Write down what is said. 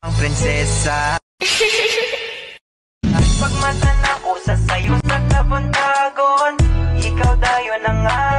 ang prinsesa. Pagmatan ako sa sayo sa kabuntagon, ikaw dayo na nga